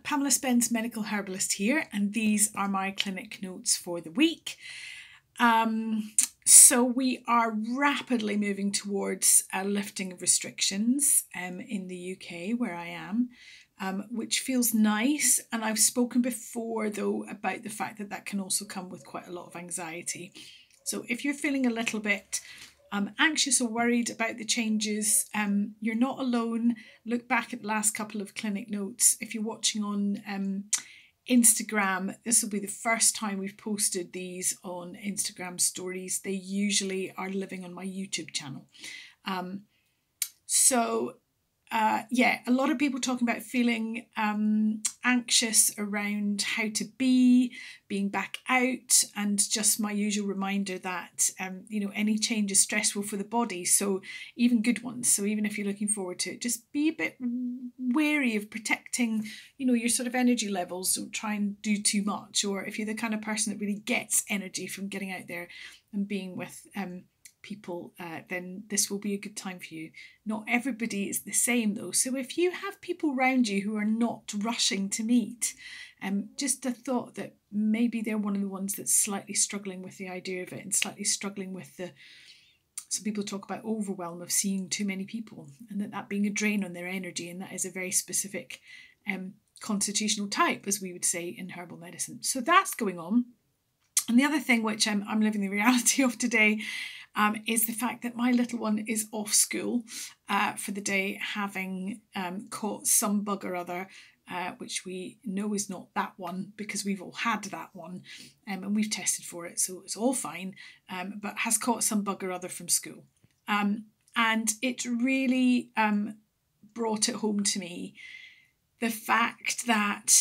Pamela Spence, medical herbalist here, and these are my clinic notes for the week. So we are rapidly moving towards a lifting of restrictions in the UK where I am, which feels nice. And I've spoken before though about the fact that that can also come with quite a lot of anxiety. So if you're feeling a little bit anxious or worried about the changes, you're not alone. Look back at the last couple of clinic notes. If you're watching on Instagram, this will be the first time we've posted these on Instagram stories. They usually are living on my YouTube channel. Yeah, a lot of people talking about feeling anxious around how to being back out, and just my usual reminder that any change is stressful for the body, so even good ones. So even if you're looking forward to it, just be a bit wary of protecting your sort of energy levels. Don't try and do too much, or if you're the kind of person that really gets energy from getting out there and being with people, then this will be a good time for you. Not everybody is the same though, so if you have people around you who are not rushing to meet, just a thought that maybe they're one of the ones that's slightly struggling with the idea of it, and slightly struggling with some people talk about overwhelm of seeing too many people, and that being a drain on their energy, and that is a very specific constitutional type, as we would say in herbal medicine. So that's going on. And the other thing which I'm living the reality of today is the fact that my little one is off school for the day, having caught some bug or other, which we know is not that one because we've all had that one, and we've tested for it, so it's all fine, but has caught some bug or other from school. And it really brought it home to me, the fact that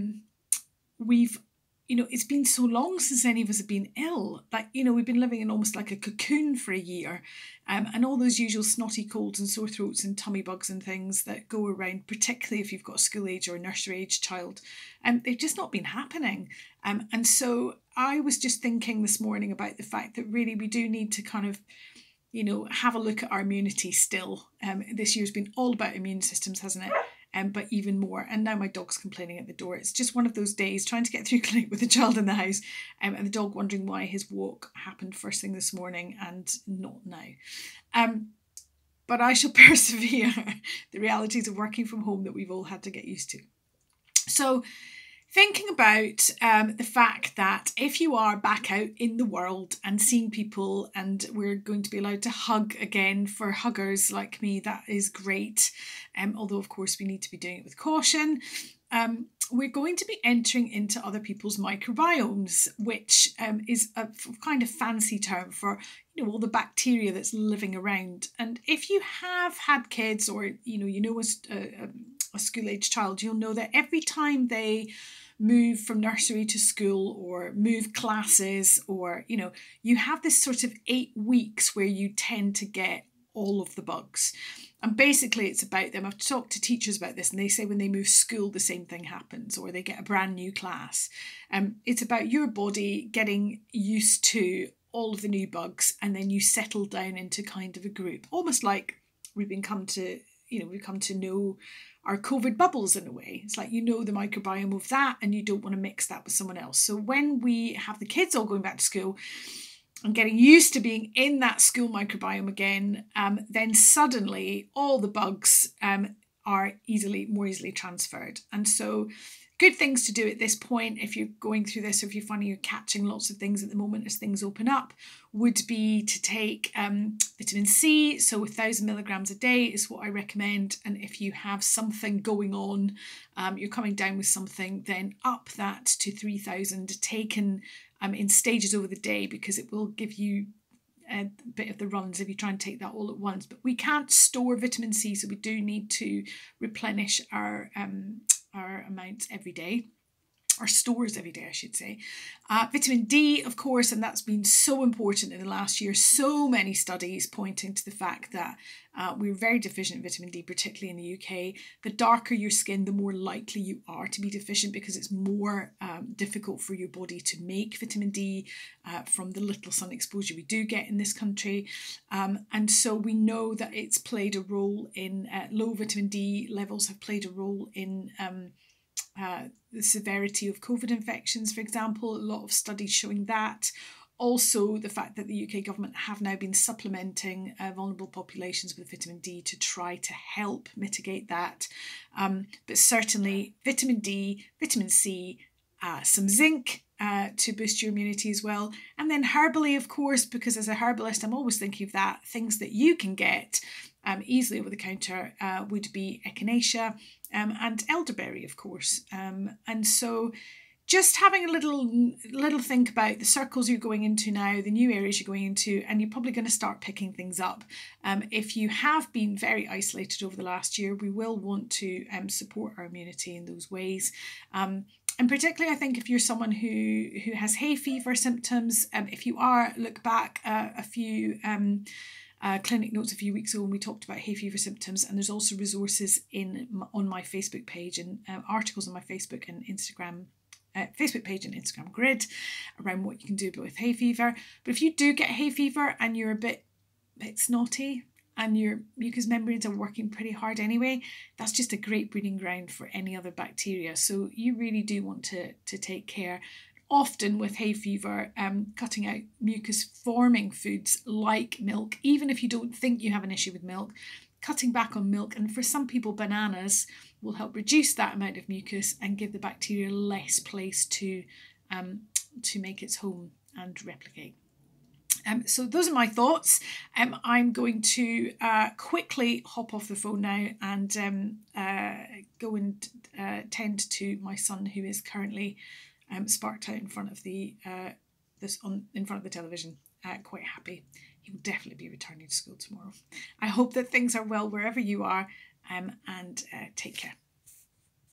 it's been so long since any of us have been ill. We've been living in almost like a cocoon for a year. And all those usual snotty colds and sore throats and tummy bugs and things that go around, particularly if you've got a school age or a nursery age child, they've just not been happening. And so I was just thinking this morning about the fact that really we do need to kind of, have a look at our immunity still. This year's been all about immune systems, hasn't it? But even more. And now my dog's complaining at the door. It's just one of those days trying to get through clinic with a child in the house, and the dog wondering why his walk happened first thing this morning and not now. But I shall persevere. The realities of working from home that we've all had to get used to. So thinking about the fact that if you are back out in the world and seeing people, and we're going to be allowed to hug again for huggers like me, that is great. Although, of course, we need to be doing it with caution. We're going to be entering into other people's microbiomes, which is a kind of fancy term for all the bacteria that's living around. And if you have had kids, or a school-age child, you'll know that every time they move from nursery to school or move classes, or you have this sort of 8 weeks where you tend to get all of the bugs. And basically it's about them. I've talked to teachers about this, and they say when they move school the same thing happens, or they get a brand new class. It's about your body getting used to all of the new bugs, and then you settle down into kind of a group, almost like we've come to know our COVID bubbles in a way. It's like the microbiome of that, and you don't want to mix that with someone else. So when we have the kids all going back to school and getting used to being in that school microbiome again, then suddenly all the bugs are more easily transferred. And so good things to do at this point, if you're going through this, or if you're finding you're catching lots of things at the moment as things open up, would be to take vitamin C. So 1,000 milligrams a day is what I recommend. And if you have something going on, you're coming down with something, then up that to 3,000, taken in stages over the day, because it will give you a bit of the runs if you try and take that all at once. But we can't store vitamin C, so we do need to replenish our amounts every day, or stores every day, I should say. Vitamin D, of course, and that's been so important in the last year. So many studies pointing to the fact that we're very deficient in vitamin D, particularly in the UK. The darker your skin, the more likely you are to be deficient, because it's more difficult for your body to make vitamin D from the little sun exposure we do get in this country. And so we know that it's played a role in low vitamin D levels have played a role in the severity of COVID infections, for example, a lot of studies showing that. Also, the fact that the UK government have now been supplementing vulnerable populations with vitamin D to try to help mitigate that. But certainly vitamin D, vitamin C, some zinc to boost your immunity as well. And then herbally, of course, because as a herbalist, I'm always thinking of that, things that you can get easily over the counter would be echinacea and elderberry, of course. And so just having a little think about the circles you're going into now, the new areas you're going into, and you're probably going to start picking things up. If you have been very isolated over the last year, we will want to support our immunity in those ways. And particularly, I think if you're someone who has hay fever symptoms, if you are, look back a few clinic notes a few weeks ago when we talked about hay fever symptoms, and there's also resources on my Facebook page and articles on my Facebook and Instagram Facebook page and Instagram grid around what you can do with hay fever. But if you do get hay fever and you're a bit snotty and your mucous membranes are working pretty hard anyway, that's just a great breeding ground for any other bacteria. So you really do want to take care. Often with hay fever, cutting out mucus forming foods like milk, even if you don't think you have an issue with milk, cutting back on milk, and for some people bananas will help reduce that amount of mucus and give the bacteria less place to make its home and replicate. So those are my thoughts. I'm going to quickly hop off the phone now and go and tend to my son, who is currently sparked out in front of the television, quite happy. He will definitely be returning to school tomorrow. I hope that things are well wherever you are, and take care.